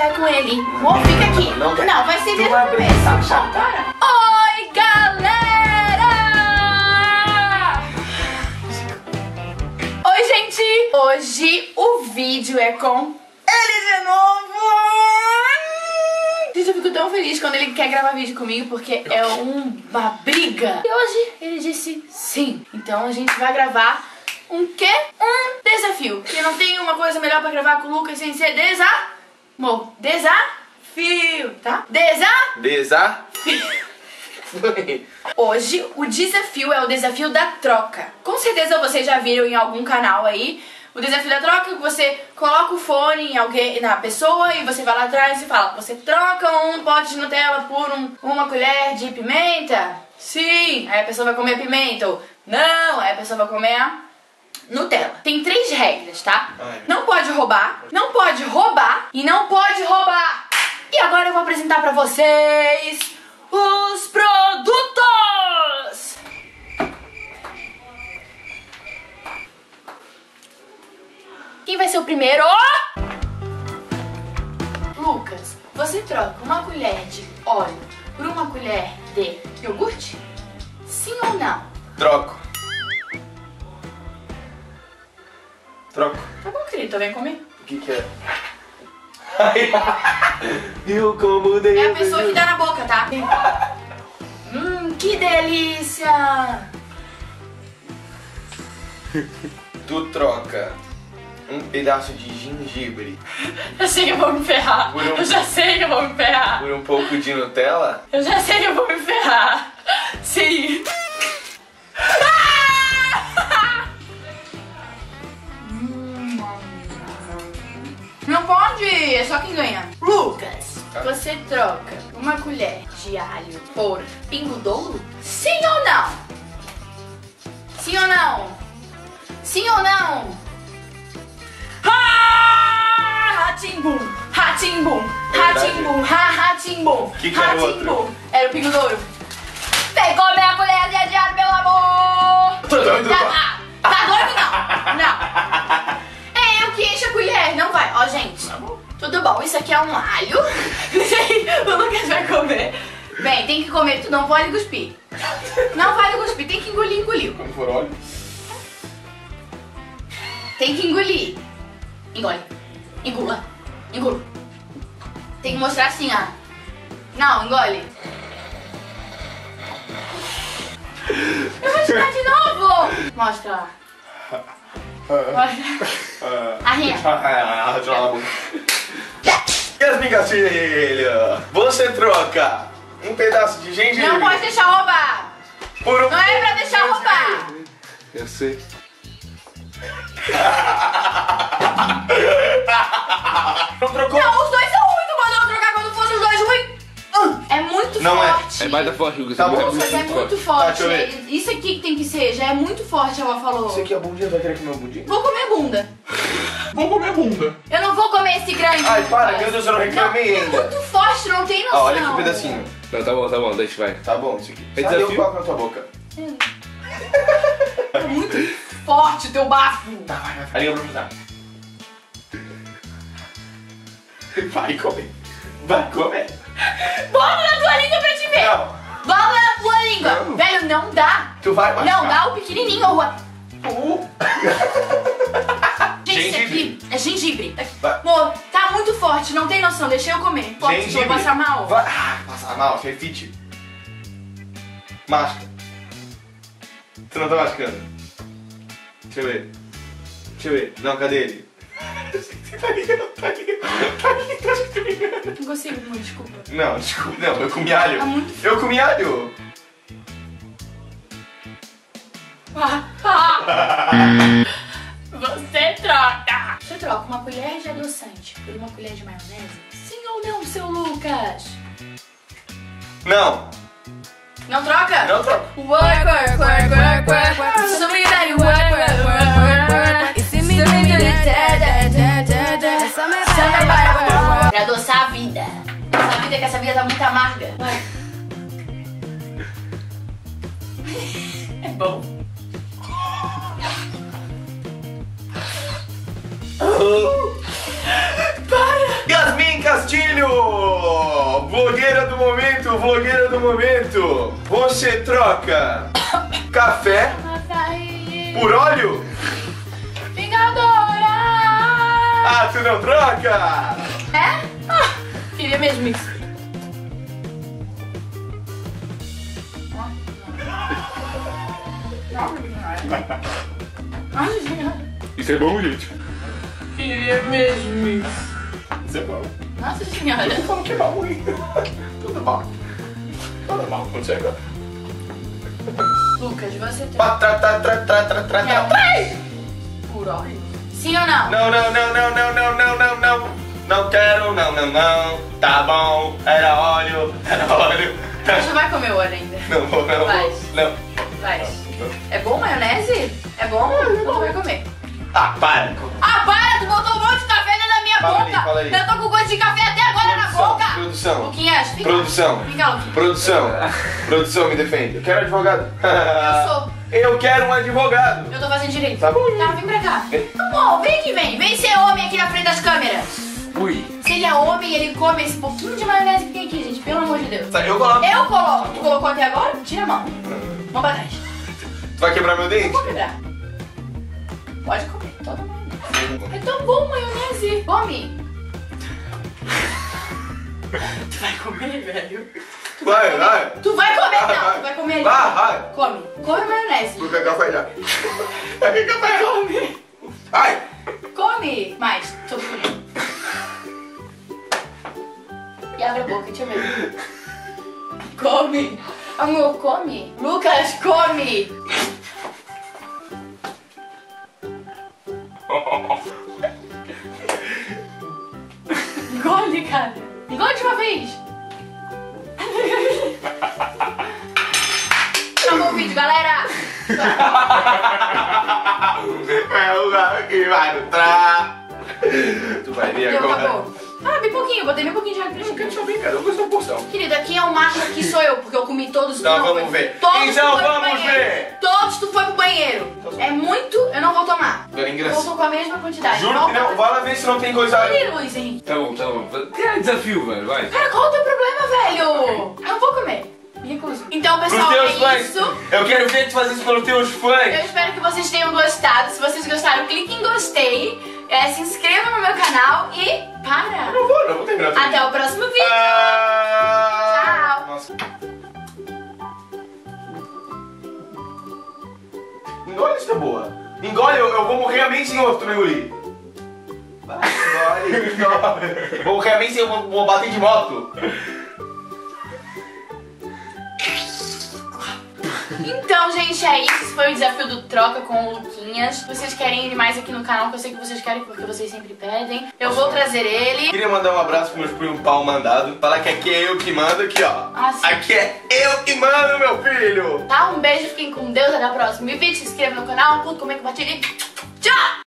é com ele. Ô, fica aqui. Não, vai ser desde o começo. Bora. Oi, galera! Oi, gente. Hoje o vídeo é com ele de novo. Gente, eu fico tão feliz quando ele quer gravar vídeo comigo, porque é uma briga. E hoje ele disse sim. Então a gente vai gravar um quê? Um desafio. Porque não tem uma coisa melhor pra gravar com o Lucas sem ser desafio, tá? Desafio. Hoje o desafio é o desafio da troca. Com certeza vocês já viram em algum canal aí o desafio da troca, que você coloca o fone em alguém, na pessoa, e você vai lá atrás e fala: você troca um pote de Nutella por uma colher de pimenta? Sim. Aí a pessoa vai comer a pimenta. Ou não. Aí a pessoa vai comer a Nutella. Tem 3 regras, tá? Não pode roubar, não pode roubar e não pode roubar. E agora eu vou apresentar pra vocês os produtos. Quem vai ser o primeiro? Lucas, você troca uma colher de óleo por uma colher de iogurte? Sim ou não? Troco. Tá bom, querido, vem comer. O que é? Viu como deu? É a pessoa que dá na boca, tá? Que delícia! Tu troca um pedaço de gengibre Eu sei que eu vou me ferrar. Eu já sei que eu vou me ferrar. por um pouco de Nutella? Eu já sei que eu vou me ferrar. Sim. Não pode, é só quem ganha. Lucas, você troca uma colher de alho por pingo douro? Sim ou não? Sim ou não? Sim ou não? Ratimbum, ratimbum, ratimbum, ratimbum. Que era o outro? Era o pingo douro. Vem comer a colher de alho, meu amor. Tô doido, Tá doido não? Não. É eu que encho a colher, não vai. Ó, gente, tudo bom, isso aqui é um alho. O Lucas vai comer. Bem, tem que comer, tu não pode cuspir. Não vale cuspir, tem que engolir, engoliu. Quando for óleo? Tem que engolir. Engole. Engula. Engula. Tem que mostrar assim, ó. Não, engole. Eu vou tirar de novo. Mostra lá. Arrinha. Yasmin Castilho, você troca um pedaço de gengibre Não pode deixar roubar. por um Não é pra deixar roubar. Eu sei. Não trocou? Não, os dois são ruins. Tu mandou trocar quando fosse os dois ruins. É muito Não forte. É mais da forte, Lucas. Tá bom. Lucas, é muito Tá, forte. deixa eu ver. Isso aqui que tem que ser, já é muito forte, ela falou. Você aqui é bundinha, vai querer comer um budinho? Vou comer bunda. Vamos comer bunda. Eu não vou comer esse grande. Ai, para, Lucas. meu Deus, eu não reclamei É ainda. muito forte, não tem noção. Ah, olha aqui um pedacinho. Não, tá bom, deixa, vai. Tá bom, isso aqui. É Cadê o desafio? copo na tua boca? É muito forte o teu bafo. Tá, vai. A língua pra usar. Vai comer. Vai comer. Bota na tua língua pra te ver. Não. Bota na tua língua. Não. Velho, não dá. Tu vai machucar. Não dá o pequenininho. Gente, esse Gengibre. aqui é gengibre. Vai. Amor, tá muito forte, não tem noção. Deixa eu comer. Pode, vou Gengibre. passar mal. Vai. Ah, passar mal, refite. Masca. Tu não tá mascando? Deixa eu ver. Não, cadê ele? Tá ligado. Acho que tu me engana. Não consigo, amor, desculpa. Não, desculpa, não, eu comi alho. Tá muito Eu comi alho. Você troca. Você troca uma colher de adoçante por uma colher de maionese? Sim ou não, seu Lucas? Não. Não troca? Não troco. Work. Somebody work. Pra adoçar a vida. Essa vida que essa vida tá muito amarga. Vai. É bom. Yasmin Castilho! momento, você troca café por óleo? Vingadora! Ah, tu não troca? É? Ah, queria mesmo isso. Isso é bom, gente? Queria mesmo isso. Isso é bom. Nossa senhora. Eu falo que é mal ruim. Tudo mal. Tudo mal, quando chega. Lucas, você tem por óleo? Sim ou não? Não. Não quero, não. Tá bom, era óleo. Você vai comer o óleo ainda? Não vou, não. Vai. Não. Vai. É bom maionese? É bom? Então tu vai comer. Ah, para. Ah, para! Tu botou um monte de café dentro da minha boca! Fala aí. Eu tô com gosto de café até agora na boca! Produção. Luquinhas, fica. Produção. Fica, Luquinhas. Produção, me defende. Eu quero advogado. Eu sou. Eu quero um advogado. Eu tô fazendo direito. Tá bom. Tá, vem pra cá. Tá bom, vem aqui, vem. Vem ser homem aqui na frente das câmeras. Ui. Se ele é homem, ele come esse pouquinho de maionese que tem aqui, gente. Pelo amor de Deus. Eu coloco. Eu coloco. Tu colocou até agora? Tira a mão. Mão pra trás. Tu vai quebrar meu dente? Eu vou quebrar. Pode comer. Toda maionese. É tão bom maionese. Come. Tu vai comer, velho? Vai. Tu vai comer, não. Tu vai comer. Vai. Come. Come maionese. Vou pegar café já. Vai pegar café. Come. Ai. Come. Mais. Tô comendo. E abre a boca, deixa eu ver. Come. Amor, come. Lucas, come. Engole, cara. Engole de uma vez. Acabou o vídeo, galera. É o lugar que vai entrar. Tu vai ver Deu, agora. acabou. Ah, bem pouquinho. Botei bem pouquinho de água. Eu quero saber, cara. Eu gosto da porção. Querido, aqui é o macho, aqui sou eu, porque eu comi todos. Então tu não vamos foi. ver. Todos Então tu foi pro vamos banheiro. ver. Todos tu foi pro banheiro. É muito, eu não vou tomar. Era Eu engraçado. vou com a mesma quantidade. Juro que não. Vai lá ver se não tem coisa. Olha, Luiz Henrique. Tá bom. Tem desafio, velho, vai. Cara, qual é o teu problema, velho? Eu não vou comer. Me recuso. Então, Pros pessoal, teus é fãs. isso. Eu quero ver tu fazer isso pelos teus Eu fãs. espero que vocês tenham gostado. Se vocês gostaram, clique em gostei. Se inscreva no meu canal e para. Não vou terminar tudo. Até o próximo vídeo. Tchau. Tchau. Nossa. Engole isso, tá boa. Engole, eu vou morrer a mente sem ovo, tu me engolir. Vai, engole. Vou morrer a mente sem eu vou bater de moto. Então, gente, é isso. Esse foi o desafio do Troca com o Luquinhas. Vocês querem ele mais aqui no canal, que eu sei que vocês querem, porque vocês sempre pedem. Eu vou trazer ele. Queria mandar um abraço pro meus primos pau mandado. Falar que aqui é eu que mando, aqui ó. Ah, sim. Aqui é eu que mando, meu filho. Tá? Um beijo, fiquem com Deus. Até o próximo vídeo. Se inscreva no canal, curta, comenta, compartilhe. Tchau!